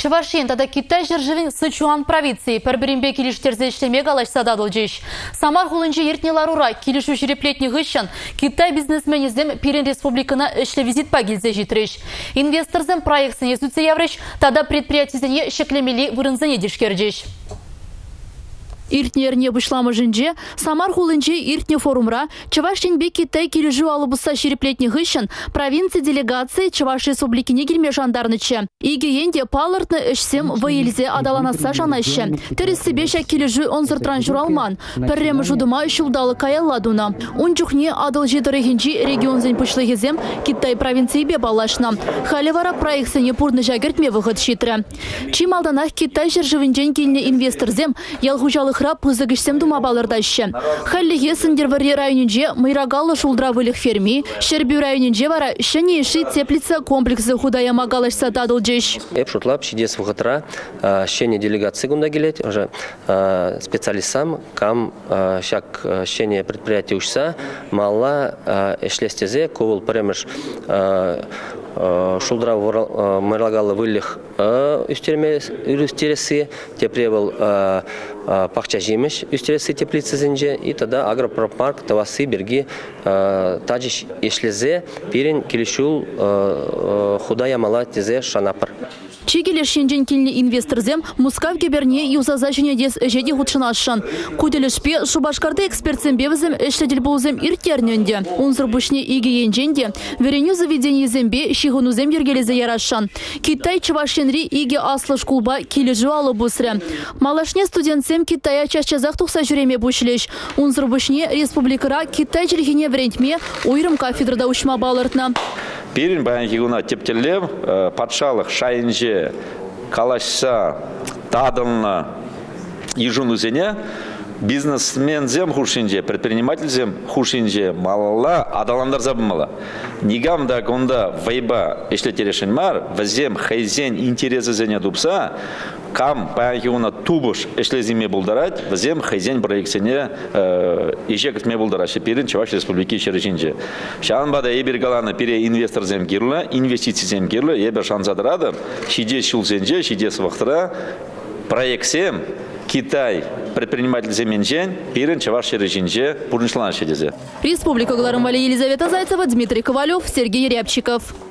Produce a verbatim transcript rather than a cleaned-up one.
Чувашин тада Китай жыржывин Сычуан провинции пәрбірінбе келіштерзе ішлеме галашса дадыл жеш. Самар хулынчы ертнеларура келішу жиреплетні ғышын Китай бизнесменізем Пирен республикана ішлі визит пагилзе житреш. Инвесторзем проектсіне зүтсе явреш, тада предприятизіне шеклемели вырынзіне дешкердеш. Иртнерне бышламы жинже, Самар хулынче иртне форумра, Чувашинбе Китай кележу алыбыса шереплетні ғышын провинция делегации Чуваш республикіне келме жандарнычы. Иге енде палыртны ішсем вайылзе адаланаса жанайшы. Тересі шак кележу онзыртран журалман, пірремі жудыма үшілдалы каялладуна. Унчухне адыл жедірігінжі регионзен пышлығызем Китай провинции бе балашна. Халивара проектсіне пурны жагертме вғыт шитрі. Чималданах Китай жыржывынжен келіне инвесторзем ялғужалық пызыгышсем дума балырдайшы. Халлиге сындервари районинже мыйрагалы шулдравылых ферми, Шербю районинже вара шынейший теплица комплексы худая магалашса тадыл жеш. Эп шутлап шидес вғытра шене делегации гунда келет, уже специалистам кам шак шене предприятие ушса, мала эшлестезе ковыл премеш шулдра мыйрагалы вылых үстересі, тепревыл пахча жемеш үстересі теплицы зенже, и тогда агропропарк тавасы берги таджиш ешлезе пирен келешул худая мала тезе шанапар. Чигелер шенжен келіне инвесторзем Мускав геберне юзаза жене дес жеди худшынашшан. Куделешпе Шубашкарды экспертсем бевізем эшледел болзем иртерненде. Унзыр бушне иге енженде вереню заведение зембе шигунузем ергелезе ярашшан. Китай Чувашинри иге аслы шкулба кележу алы бусре. Малашне студентсем Китая чашчазах тухса жүреме бушлеш. Унзыр бушне республикара Китай жергене врентме уйрым кафедрада ушма балыртна. Пирин баян хигуна тептелев патшалық шайынже калашса тадылына ежунузене бизнесмензем хушинже, предпринимательзем хушинже малала адаландар забымала. Нигам да гонда вайба эшлетерешен мар, вазем хайзен интересы зене дупса, кам паяхиуна тубуш эшлезиме булдарать, вазем хайзен проектсене ежекетме булдарать. Пирин Чуваш республики чережинже. Шанбада ебер галана пире инвесторзем гирла, инвестицизем гирла, ебер шанзадрада, шиде шулзенже, шиде свахтра, проектсем Китай предприниматель земенжен, пирен Чуваш режинже, пурнишлан шедезе. Республика Гларамвали, Елизавета Зайцева, Дмитрий Ковалев, Сергей Рябчиков.